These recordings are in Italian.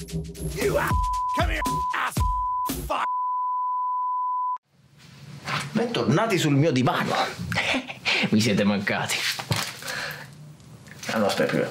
Come here, ass fuck. Bentornati sul mio divano. Mi siete mancati. Ah no, aspetta.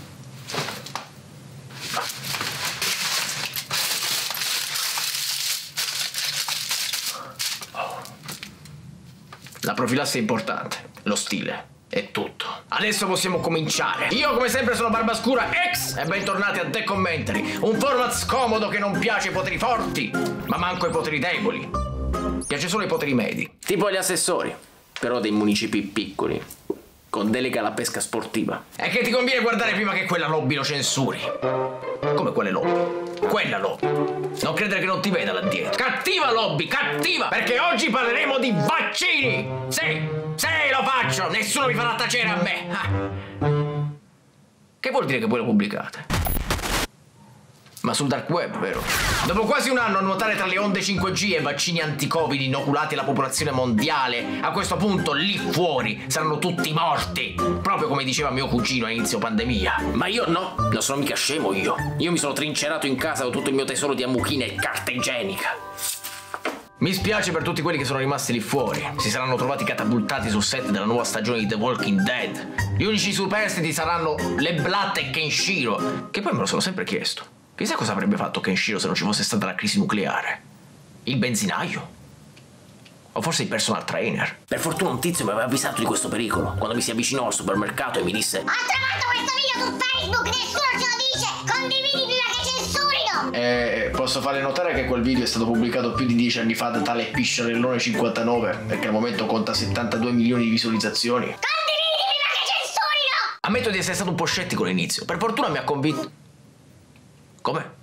La profilassi è importante, lo stile è tutto. Adesso possiamo cominciare. Io come sempre sono Barbascura X e bentornati a The Commentary, un format scomodo che non piace ai poteri forti, ma manco ai poteri deboli. Piace solo ai poteri medi. Tipo gli assessori, però dei municipi piccoli, con delega alla pesca sportiva. E che ti conviene guardare prima che quella lobby lo censuri. Come quelle lobby? Quella lobby. Non credere che non ti veda là dietro. Cattiva lobby, cattiva! Perché oggi parleremo di vaccini! Sì, lo faccio! Nessuno mi farà tacere a me! Ah. Che vuol dire che voi lo pubblicate? Ma sul dark web, vero? Dopo quasi un anno a nuotare tra le onde 5G e vaccini anti-Covid inoculati alla popolazione mondiale, a questo punto lì fuori saranno tutti morti, proprio come diceva mio cugino a inizio pandemia. Ma io no, non sono mica scemo io. Io mi sono trincerato in casa con tutto il mio tesoro di ammuchina e carta igienica. Mi spiace per tutti quelli che sono rimasti lì fuori. Si saranno trovati catapultati sul set della nuova stagione di The Walking Dead. Gli unici superstiti saranno le Blatt e Kenshiro, che poi me lo sono sempre chiesto. Chissà cosa avrebbe fatto Kenshiro se non ci fosse stata la crisi nucleare. Il benzinaio? O forse il personal trainer? Per fortuna un tizio mi aveva avvisato di questo pericolo quando mi si avvicinò al supermercato e mi disse: ho trovato questo video su Facebook, nessuno ce lo dice, condividi prima che censurino! Posso fare notare che quel video è stato pubblicato più di 10 anni fa da tale Pisciarellone 59, perché al momento conta 72 milioni di visualizzazioni. Condividi prima che censurino! Ammetto di essere stato un po' scettico all'inizio, per fortuna mi ha convinto. Come?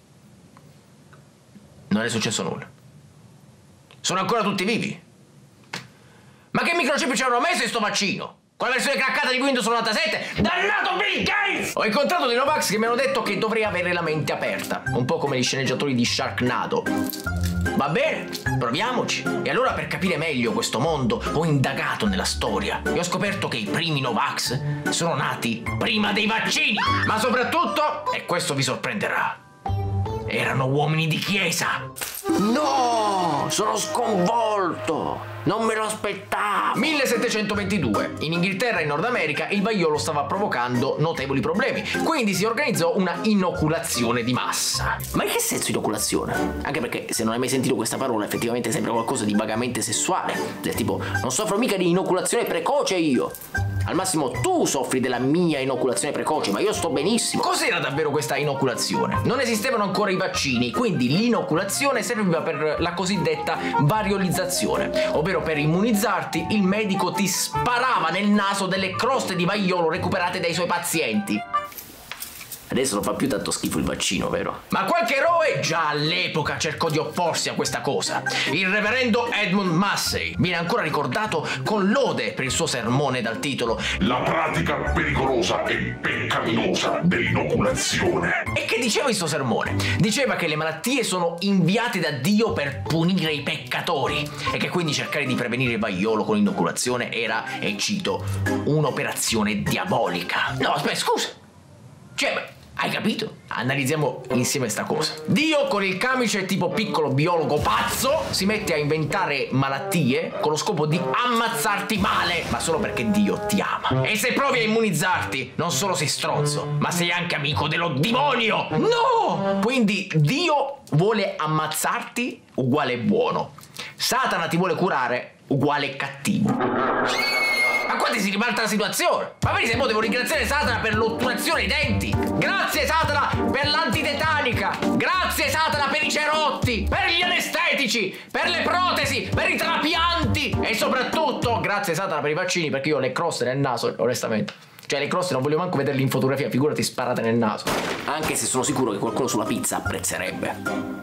Non è successo nulla. Sono ancora tutti vivi. Ma che microchip ci hanno messo in sto vaccino? Con la versione craccata di Windows 97? Dannato Bill Gates! Ho incontrato dei Novax che mi hanno detto che dovrei avere la mente aperta, un po' come gli sceneggiatori di Sharknado. Va bene, proviamoci. E allora, per capire meglio questo mondo, ho indagato nella storia e ho scoperto che i primi Novax sono nati prima dei vaccini. Ma soprattutto, e questo vi sorprenderà, erano uomini di chiesa. No, sono sconvolto. Non me lo aspettavo. 1722. In Inghilterra e in Nord America il vaiolo stava provocando notevoli problemi. Quindi si organizzò una inoculazione di massa. Ma in che senso inoculazione? Anche perché se non hai mai sentito questa parola effettivamente sembra qualcosa di vagamente sessuale. Del tipo, non soffro mica di inoculazione precoce io. Al massimo tu soffri della mia inoculazione precoce, ma io sto benissimo. Cos'era davvero questa inoculazione? Non esistevano ancora i vaccini, quindi l'inoculazione serviva per la cosiddetta variolizzazione, ovvero per immunizzarti il medico ti sparava nel naso delle croste di vaiolo recuperate dai suoi pazienti. Adesso non fa più tanto schifo il vaccino, vero? Ma qualche eroe già all'epoca cercò di opporsi a questa cosa. Il reverendo Edmund Massey viene ancora ricordato con lode per il suo sermone dal titolo La pratica pericolosa e peccaminosa dell'inoculazione. E che diceva il suo sermone? Diceva che le malattie sono inviate da Dio per punire i peccatori e che quindi cercare di prevenire il vaiolo con l'inoculazione era, e cito, un'operazione diabolica. No, aspetta, scusa. Cioè, hai capito? Analizziamo insieme sta cosa. Dio con il camice tipo piccolo biologo pazzo si mette a inventare malattie con lo scopo di ammazzarti male, ma solo perché Dio ti ama. E se provi a immunizzarti, non solo sei stronzo, ma sei anche amico dello demonio. No! Quindi Dio vuole ammazzarti uguale buono. Satana ti vuole curare uguale cattivo. Ma qua ti si ribalta la situazione. Ma vedi se mo devo ringraziare Satana per l'otturazione ai denti. Grazie Satana per l'antitetanica. Grazie Satana per i cerotti, per gli anestetici, per le protesi, per i trapianti. E soprattutto grazie Satana per i vaccini, perché io ho le croste nel naso, onestamente. Cioè le croste non voglio manco vederle in fotografia, figurati sparate nel naso. Anche se sono sicuro che qualcuno sulla pizza apprezzerebbe.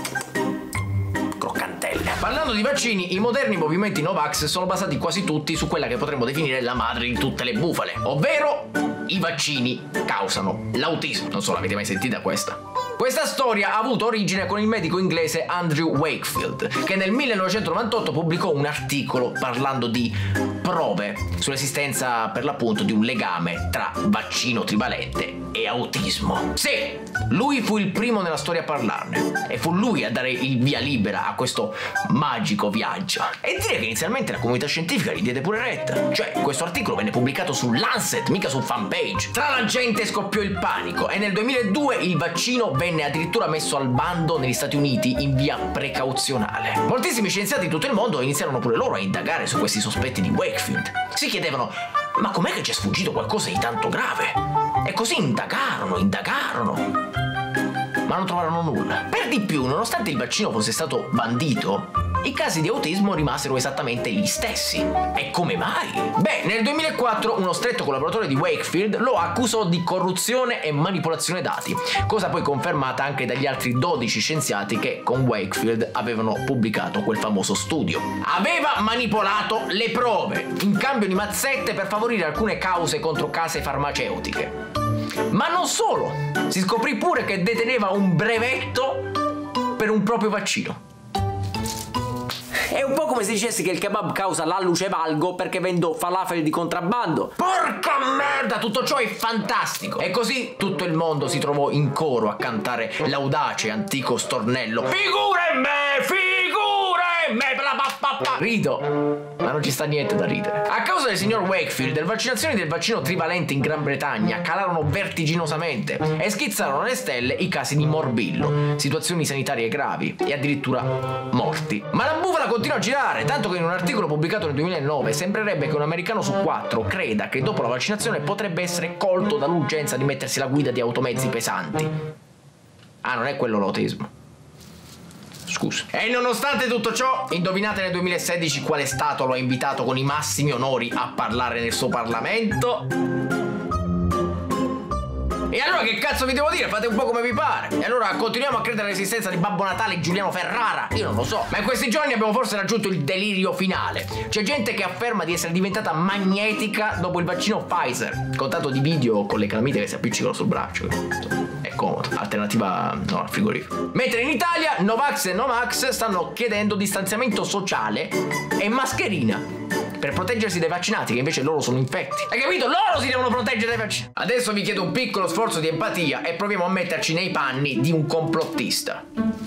Parlando di vaccini, i moderni movimenti Novax sono basati quasi tutti su quella che potremmo definire la madre di tutte le bufale, ovvero i vaccini causano l'autismo. Non so, l'avete mai sentita questa? Questa storia ha avuto origine con il medico inglese Andrew Wakefield, che nel 1998 pubblicò un articolo parlando di prove sull'esistenza per l'appunto di un legame tra vaccino trivalente e autismo. Sì, lui fu il primo nella storia a parlarne e fu lui a dare il via libera a questo magico viaggio. E dire che inizialmente la comunità scientifica gli diede pure retta. Cioè, questo articolo venne pubblicato su Lancet, mica su Fanpage. Tra la gente scoppiò il panico e nel 2002 il vaccino venne addirittura messo al bando negli Stati Uniti in via precauzionale. Moltissimi scienziati di tutto il mondo iniziarono pure loro a indagare su questi sospetti di Wakefield. Si chiedevano: ma com'è che ci è sfuggito qualcosa di tanto grave? E così indagarono, ma non trovarono nulla. Per di più, nonostante il vaccino fosse stato bandito, i casi di autismo rimasero esattamente gli stessi. E come mai? Beh, nel 2004 uno stretto collaboratore di Wakefield lo accusò di corruzione e manipolazione dati, cosa poi confermata anche dagli altri 12 scienziati che con Wakefield avevano pubblicato quel famoso studio. Aveva manipolato le prove in cambio di mazzette per favorire alcune cause contro case farmaceutiche. Ma non solo, si scoprì pure che deteneva un brevetto per un proprio vaccino. È un po' come se dicessi che il kebab causa l'alluce valgo perché vendo falafel di contrabbando. Porca merda, tutto ciò è fantastico. E così tutto il mondo si trovò in coro a cantare l'audace antico stornello: figure in me, figure in me, bla bla bla bla. Rido, ma non ci sta niente da ridere. A causa del signor Wakefield, le vaccinazioni del vaccino trivalente in Gran Bretagna calarono vertiginosamente e schizzarono alle stelle i casi di morbillo, situazioni sanitarie gravi e addirittura morti. Ma la bufala continua a girare, tanto che in un articolo pubblicato nel 2009 sembrerebbe che un americano su 4 creda che dopo la vaccinazione potrebbe essere colto dall'urgenza di mettersi alla guida di automezzi pesanti. Ah, non è quello l'autismo. Scusa. E nonostante tutto ciò, indovinate nel 2016 quale stato lo ha invitato con i massimi onori a parlare nel suo Parlamento? E allora che cazzo vi devo dire? Fate un po' come vi pare. E allora continuiamo a credere all'esistenza di Babbo Natale e Giuliano Ferrara? Io non lo so. Ma in questi giorni abbiamo forse raggiunto il delirio finale. C'è gente che afferma di essere diventata magnetica dopo il vaccino Pfizer, con tanto di video con le calamite che si appiccicano sul braccio. Insomma, è comodo. Alternativa no al frigorifero. Mentre in Italia Novax e Nomax stanno chiedendo distanziamento sociale e mascherina per proteggersi dai vaccinati, che invece loro sono infetti. Hai capito? Loro si devono proteggere dai vaccini. Adesso vi chiedo un piccolo sforzo di empatia e proviamo a metterci nei panni di un complottista.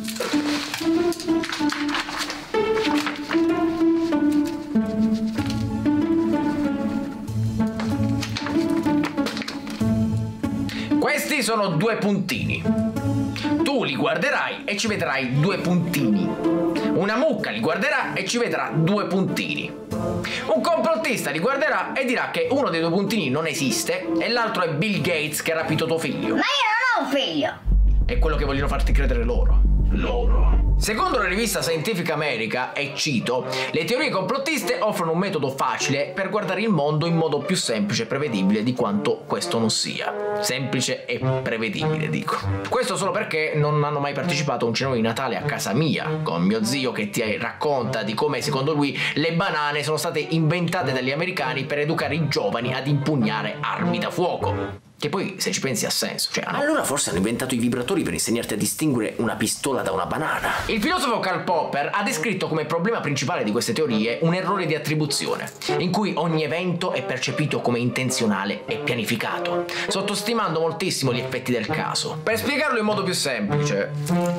Questi sono 2 puntini. Tu li guarderai e ci vedrai 2 puntini. Una mucca li guarderà e ci vedrà 2 puntini. Un complottista li guarderà e dirà che uno dei 2 puntini non esiste e l'altro è Bill Gates che ha rapito tuo figlio. Ma io non ho un figlio! È quello che vogliono farti credere loro. Secondo la rivista Scientific America, e cito, le teorie complottiste offrono un metodo facile per guardare il mondo in modo più semplice e prevedibile di quanto questo non sia. Semplice e prevedibile, dico. Questo solo perché non hanno mai partecipato a un cenone di Natale a casa mia, con mio zio che ti racconta di come, secondo lui, le banane sono state inventate dagli americani per educare i giovani ad impugnare armi da fuoco. Che poi, se ci pensi, ha senso. Cioè, allora forse hanno inventato i vibratori per insegnarti a distinguere una pistola da una banana. Il filosofo Karl Popper ha descritto come problema principale di queste teorie un errore di attribuzione, in cui ogni evento è percepito come intenzionale e pianificato, sottostimando moltissimo gli effetti del caso. Per spiegarlo in modo più semplice,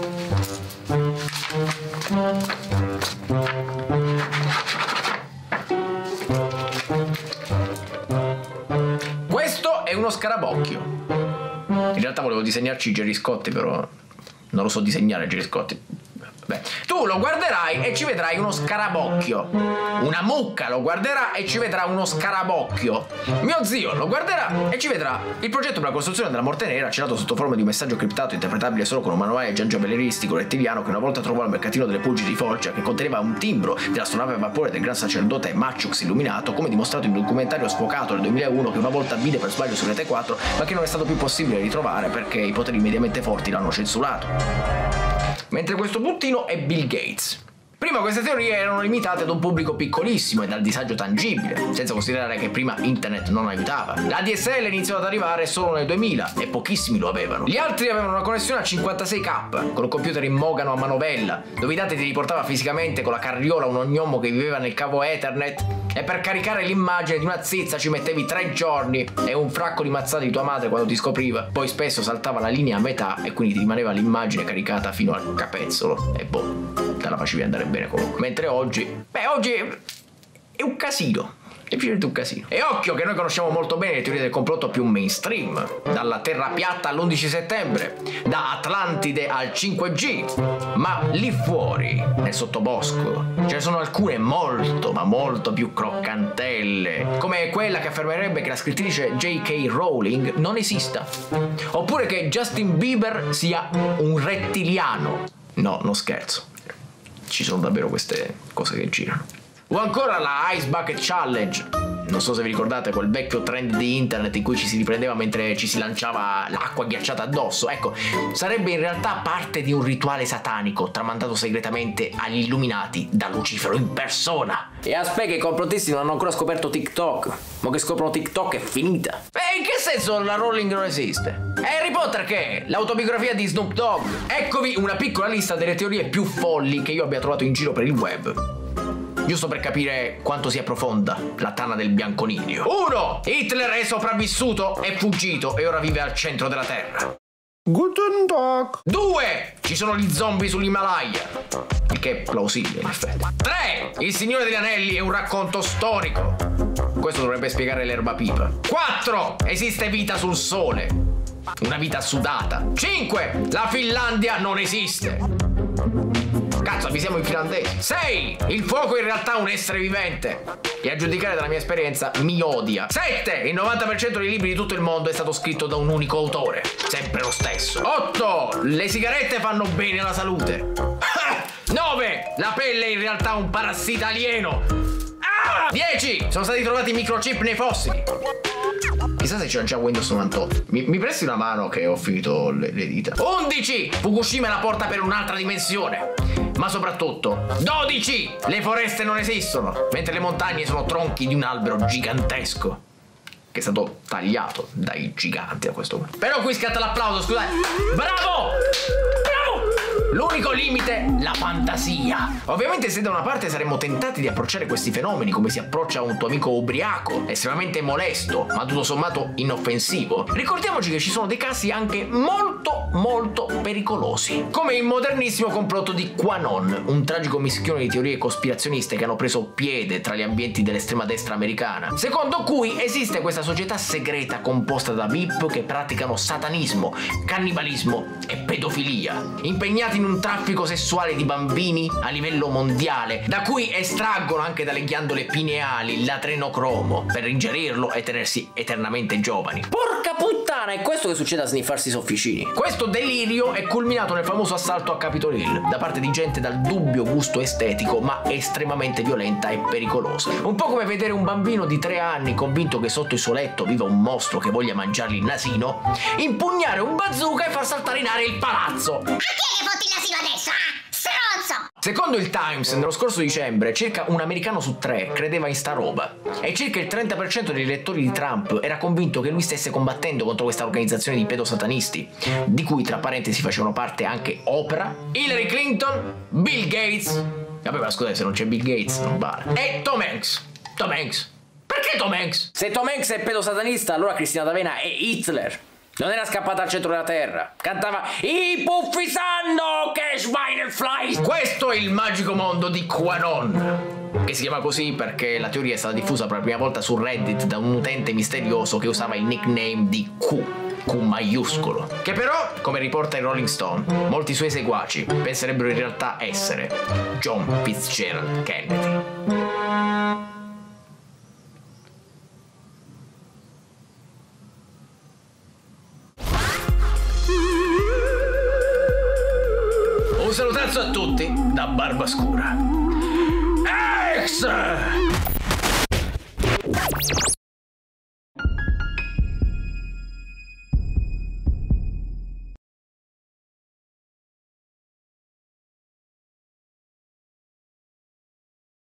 è uno scarabocchio. In realtà volevo disegnarci Gerry Scotti, però non lo so disegnare Gerry Scotti. Beh, tu lo guarderai e ci vedrai uno scarabocchio. Una mucca lo guarderà e ci vedrà uno scarabocchio. Mio zio lo guarderà e ci vedrà il progetto per la costruzione della Morte Nera, celato sotto forma di un messaggio criptato interpretabile solo con un manuale giangiavelleristico rettiliano che una volta trovò al mercatino delle pulci di Foggia, che conteneva un timbro dell'astronave a vapore del gran sacerdote Machux illuminato, come dimostrato in un documentario sfocato nel 2001 che una volta vide per sbaglio su Rete 4, ma che non è stato più possibile ritrovare perché i poteri mediamente forti l'hanno censurato. Mentre questo puntino è Bill Gates. Prima queste teorie erano limitate ad un pubblico piccolissimo e dal disagio tangibile, senza considerare che prima internet non aiutava. La DSL iniziò ad arrivare solo nel 2000 e pochissimi lo avevano. Gli altri avevano una connessione a 56k, con un computer in mogano a manovella, dove i dati ti riportava fisicamente con la carriola un ognomo che viveva nel cavo Ethernet, e per caricare l'immagine di una zizza ci mettevi 3 giorni e un fracco di mazzate di tua madre quando ti scopriva. Poi spesso saltava la linea a metà e quindi ti rimaneva l'immagine caricata fino al capezzolo e boh, te la facevi andare bene comunque. Mentre oggi è un casino. Semplicemente un casino. E occhio che noi conosciamo molto bene le teorie del complotto più mainstream, dalla Terra piatta all'11 settembre, da Atlantide al 5G, ma lì fuori, nel sottobosco, ce ne sono alcune molto, ma molto più croccantelle, come quella che affermerebbe che la scrittrice J.K. Rowling non esista, oppure che Justin Bieber sia un rettiliano. No, non scherzo, ci sono davvero queste cose che girano. O ancora la Ice Bucket Challenge. Non so se vi ricordate quel vecchio trend di internet in cui ci si riprendeva mentre ci si lanciava l'acqua ghiacciata addosso. Ecco, sarebbe in realtà parte di un rituale satanico tramandato segretamente agli illuminati da Lucifero in persona. E aspetta che i complottisti non hanno ancora scoperto TikTok. Ma che scoprono TikTok è finita. E in che senso la Rowling non esiste? E Harry Potter che è? L'autobiografia di Snoop Dogg. Eccovi una piccola lista delle teorie più folli che io abbia trovato in giro per il web, giusto per capire quanto sia profonda la tana del bianconiglio. 1. Hitler è sopravvissuto, è fuggito e ora vive al centro della Terra. Guten Tag. 2. Ci sono gli zombie sull'Himalaya, il che è plausibile in effetti. 3. Il Signore degli Anelli è un racconto storico. Questo dovrebbe spiegare l'erba pipa. 4. Esiste vita sul Sole, una vita sudata. 5. La Finlandia non esiste. Cazzo, avvisiamo i finlandesi. 6. Il fuoco in realtà è un essere vivente e a giudicare dalla mia esperienza mi odia. 7. Il 90% dei libri di tutto il mondo è stato scritto da un unico autore, sempre lo stesso. 8. Le sigarette fanno bene alla salute. 9. La pelle è in realtà un parassita alieno. 10. Sono stati trovati microchip nei fossili. Chissà se c'è già Windows 98. Mi presti una mano che ho finito le dita. 11. Fukushima è la porta per un'altra dimensione. Ma soprattutto 12. Le foreste non esistono, mentre le montagne sono tronchi di un albero gigantesco che è stato tagliato dai giganti a questo punto. Però qui scatta l'applauso, scusate. Bravo! Bravo! L'unico limite, la fantasia. Ovviamente se da una parte saremmo tentati di approcciare questi fenomeni come si approccia un tuo amico ubriaco, estremamente molesto, ma tutto sommato inoffensivo, ricordiamoci che ci sono dei casi anche molto pericolosi. Come il modernissimo complotto di QAnon, un tragico mischione di teorie cospirazioniste che hanno preso piede tra gli ambienti dell'estrema destra americana, secondo cui esiste questa società segreta composta da VIP che praticano satanismo, cannibalismo e pedofilia, impegnati in un traffico sessuale di bambini a livello mondiale, da cui estraggono anche dalle ghiandole pineali l'adrenocromo per ingerirlo e tenersi eternamente giovani. Porca puttana, è questo che succede a sniffarsi i sofficini. Questo delirio è culminato nel famoso assalto a Capitol Hill da parte di gente dal dubbio gusto estetico ma estremamente violenta e pericolosa. Un po' come vedere un bambino di 3 anni convinto che sotto il suo letto viva un mostro che voglia mangiargli il nasino, impugnare un bazooka e far saltare in aria il palazzo. A chi che fotti il nasino adesso, stronzo? Secondo il Times, nello scorso dicembre, circa un americano su 3 credeva in sta roba e circa il 30% dei lettori di Trump era convinto che lui stesse combattendo contro questa organizzazione di pedosatanisti, di cui tra parentesi facevano parte anche Oprah, Hillary Clinton, Bill Gates, vabbè ma scusate, se non c'è Bill Gates non vale, e Tom Hanks. Tom Hanks. Perché Tom Hanks? Se Tom Hanks è pedosatanista, allora Cristina D'Avena è Hitler. Non era scappata al centro della terra. Cantava I puffi sanno che Schweinefleisch. Questo è il magico mondo di QAnon, che si chiama così perché la teoria è stata diffusa per la prima volta su Reddit da un utente misterioso che usava il nickname di Q maiuscolo, che però, come riporta il Rolling Stone, molti suoi seguaci penserebbero in realtà essere John Fitzgerald Kennedy. Un salutazzo a tutti da Barbascura. Ex!